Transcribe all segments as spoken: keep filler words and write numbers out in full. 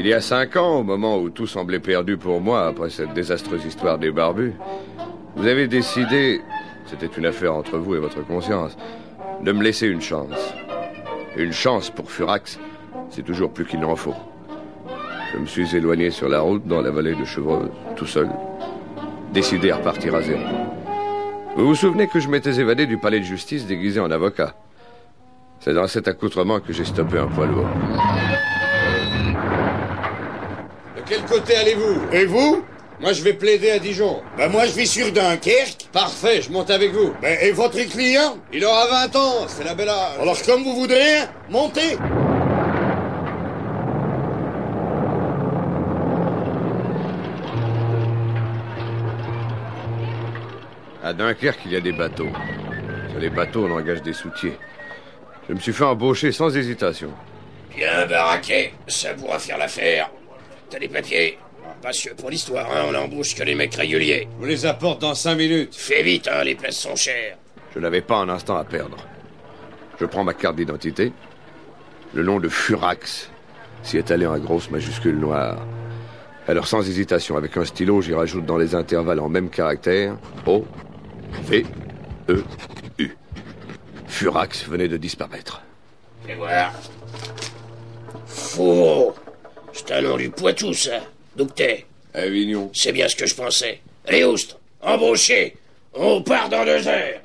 Il y a cinq ans, au moment où tout semblait perdu pour moi après cette désastreuse histoire des barbus, vous avez décidé, c'était une affaire entre vous et votre conscience, de me laisser une chance. Une chance pour Furax, c'est toujours plus qu'il n'en faut. Je me suis éloigné sur la route dans la vallée de Chevreuse, tout seul, décidé à repartir à zéro. Vous vous souvenez que je m'étais évadé du palais de justice déguisé en avocat? C'est dans cet accoutrement que j'ai stoppé un poids lourd. De quel côté allez-vous? Et vous? Moi, je vais plaider à Dijon. Ben moi, je vis sur Dunkerque. Parfait, je monte avec vous. Ben, et votre client? Il aura vingt ans, c'est la belle âge. Alors, comme vous voudrez, montez. À Dunkerque, il y a des bateaux. Sur les bateaux, on engage des soutiers. Je me suis fait embaucher sans hésitation. Bien baraqué, ça pourra faire l'affaire. T'as des papiers? Pas sûr pour l'histoire, hein, on embauche que les mecs réguliers. Je vous les apporte dans cinq minutes. Fais vite, hein, les places sont chères. Je n'avais pas un instant à perdre. Je prends ma carte d'identité. Le nom de Furax s'y est allé en grosse majuscule noire. Alors sans hésitation, avec un stylo, j'y rajoute dans les intervalles en même caractère O, V, E, U. Furax venait de disparaître. Fais voir. Faux. C'est un nom du Poitou, ça. D'où que t'es? Avignon. C'est bien ce que je pensais. Allez, Oust, embauché. On part dans deux heures.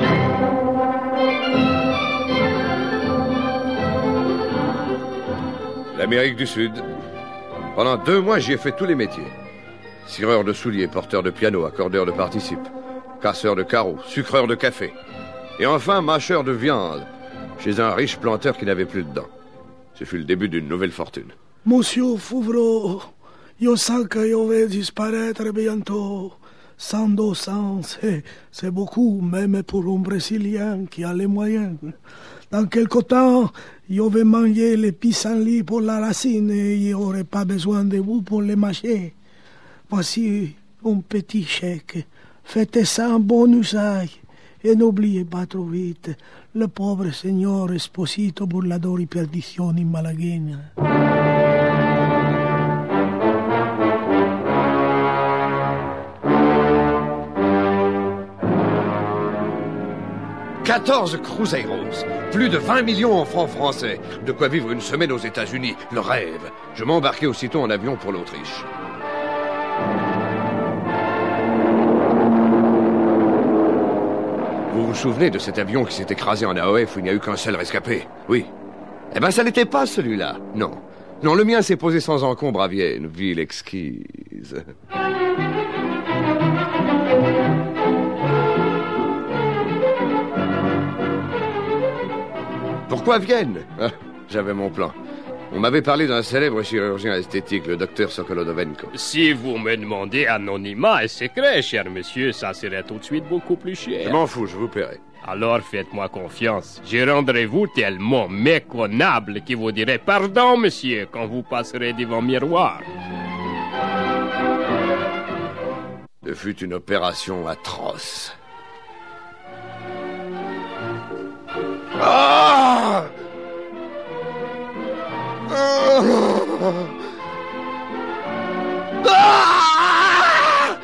L'Amérique du Sud. Pendant deux mois, j'y ai fait tous les métiers. Cireur de souliers, porteur de piano, accordeur de participes, casseur de carreaux, sucreur de café. Et enfin, mâcheur de viande, chez un riche planteur qui n'avait plus de dents. Ce fut le début d'une nouvelle fortune. Monsieur Fouvreau, je sens que je vais disparaître bientôt. Sans deux sens, c'est beaucoup, même pour un Brésilien qui a les moyens. Dans quelque temps, je vais manger les pissenlits pour la racine et je n'aurai pas besoin de vous pour les mâcher. Voici un petit chèque. Faites ça en bon usage. Et n'oubliez pas trop vite le pauvre Signor Esposito burlador y perdizioni malagueña. quatorze Cruzeiros, plus de vingt millions en francs français. De quoi vivre une semaine aux États-Unis, le rêve. Je m'embarquai aussitôt en avion pour l'Autriche. Vous vous souvenez de cet avion qui s'est écrasé en A O F où il n'y a eu qu'un seul rescapé? Oui. Eh ben, ça n'était pas celui-là, non. Non, le mien s'est posé sans encombre à Vienne, ville exquise. Pourquoi Vienne? Ah, j'avais mon plan. On m'avait parlé d'un célèbre chirurgien esthétique, le docteur Sokolodovenko. Si vous me demandez anonymat et secret, cher monsieur, ça serait tout de suite beaucoup plus cher. Je m'en fous, je vous paierai. Alors faites-moi confiance. Je rendrai vous tellement méconnable qu'il vous dirai pardon, monsieur, quand vous passerez devant miroir. Ce fut une opération atroce. Ah! Ah!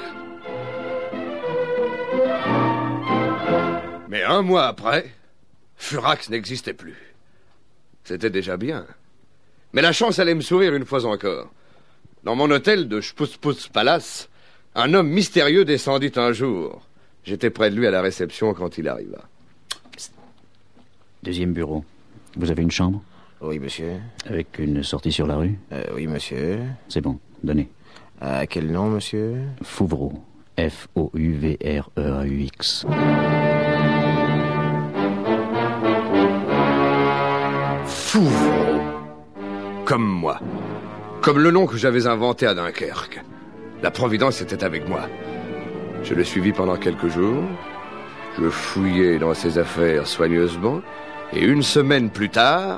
Mais un mois après, Furax n'existait plus. C'était déjà bien. Mais la chance allait me sourire une fois encore. Dans mon hôtel de Sputsputz Palace, un homme mystérieux descendit un jour. J'étais près de lui à la réception quand il arriva. Deuxième bureau. Vous avez une chambre? Oui, monsieur. Avec une sortie sur la rue? Euh, oui, monsieur. C'est bon, donnez. À quel nom, monsieur? Fouvreau. F O U V R E A U X. Fouvreau. Comme moi. Comme le nom que j'avais inventé à Dunkerque. La Providence était avec moi. Je le suivis pendant quelques jours. Je fouillai dans ses affaires soigneusement. Et une semaine plus tard...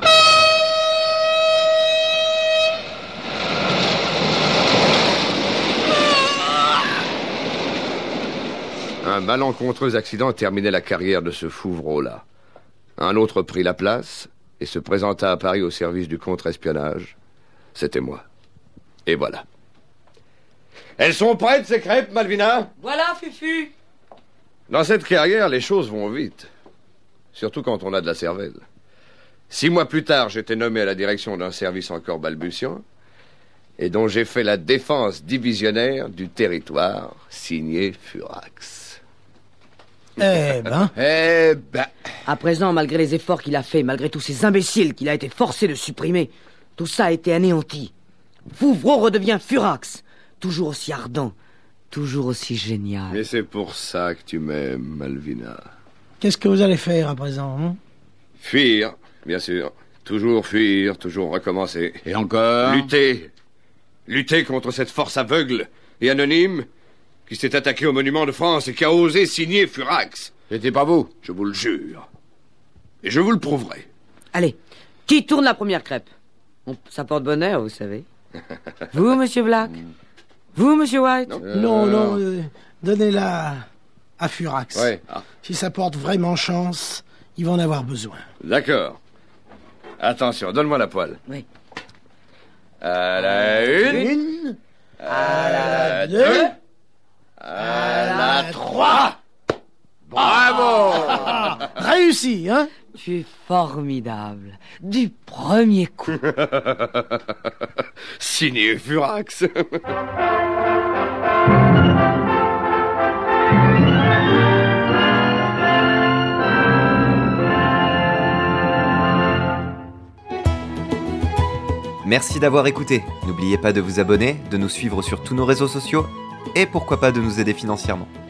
Un malencontreux accident terminait la carrière de ce Fouvreau-là. Un autre prit la place et se présenta à Paris au service du contre-espionnage. C'était moi. Et voilà. Elles sont prêtes, ces crêpes, Malvina? Voilà, Fufu. Dans cette carrière, les choses vont vite. Surtout quand on a de la cervelle. Six mois plus tard, j'étais nommé à la direction d'un service encore balbutiant et dont j'ai fait la défense divisionnaire du territoire, signé Furax. Eh ben... Eh ben... À présent, malgré les efforts qu'il a faits, malgré tous ces imbéciles qu'il a été forcé de supprimer, tout ça a été anéanti. Vouvreau redevient Furax, toujours aussi ardent, toujours aussi génial. Mais c'est pour ça que tu m'aimes, Malvina. Qu'est-ce que vous allez faire à présent, hein? Fuir, bien sûr. Toujours fuir, toujours recommencer. Et encore? Lutter. Lutter contre cette force aveugle et anonyme qui s'est attaquée au monument de France et qui a osé signer Furax. C'était pas vous? Je vous le jure. Et je vous le prouverai. Allez, qui tourne la première crêpe? On- Ça porte bonheur, vous savez. Vous, Monsieur Black? Vous, Monsieur White? Non. Non, non, euh, donnez-la à Furax. Ouais. Ah. Si ça porte vraiment chance, il va en avoir besoin. D'accord. Attention, donne-moi la poêle. Oui. À la une, Une, à la deux, deux, à la trois. Bravo! réussi, hein? Tu es formidable. Du premier coup. Signé Furax. Merci d'avoir écouté. N'oubliez pas de vous abonner, de nous suivre sur tous nos réseaux sociaux et pourquoi pas de nous aider financièrement.